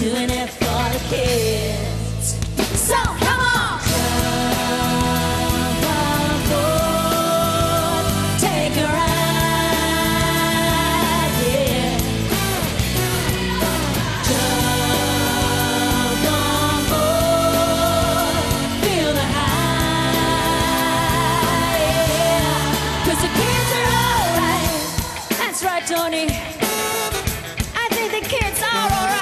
doing it for the kids. So come on, jump on board, take a ride, yeah. Jump on board, feel the high, yeah. 'Cause the kids are alright. That's right, Tony. I think the kids are alright.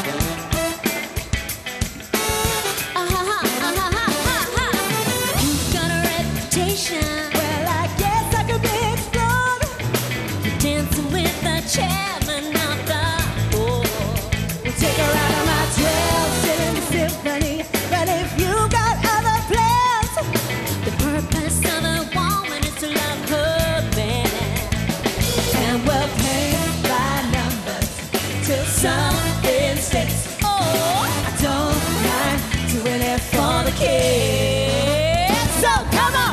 You've got a reputation. Well, I guess I could be explored. You're dancing with the chairman of the board. We'll take her out of my 12-cylinder symphony. But if you got other plans, the purpose of a woman is to love her band. And we'll pay by numbers till something sticks. Oh, I don't mind doing it for the kids. So come on,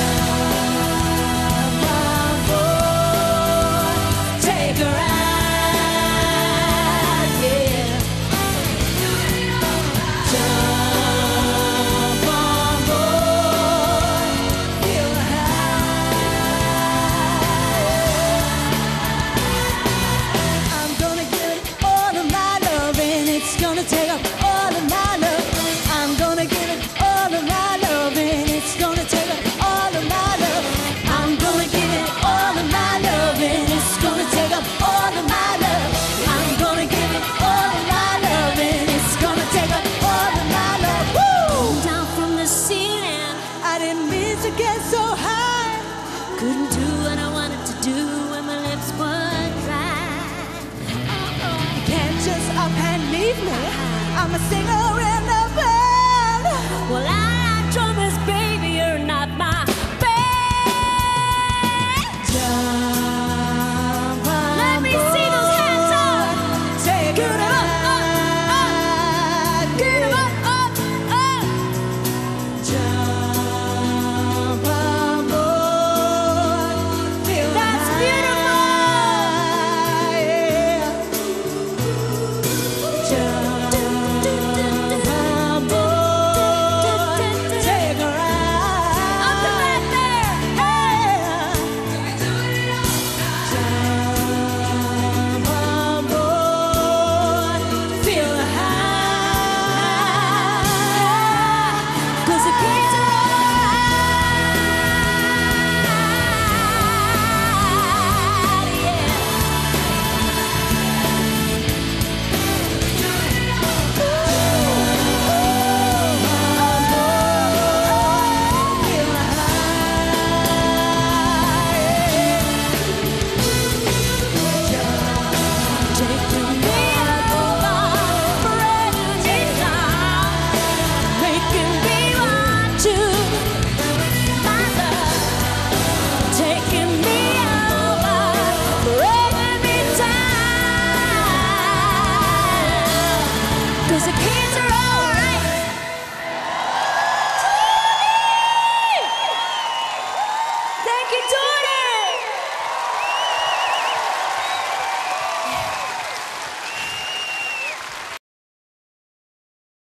jump on board, take a ride, yeah. Jump on board, feel the high. I'm gonna give it all of my love, and it's gonna take up all of my love. I'm gonna give it all of my love, and it's gonna take up all of my love. I'm gonna give it all of my love, and it's gonna take up all of my love. I'm gonna give it all of my love, and it's gonna take up all of my love. Woo! Down from the ceiling, I didn't mean to get so high. Couldn't do what I wanted to do when my lips were dry. You can't just up and leave me. I'm a singer in the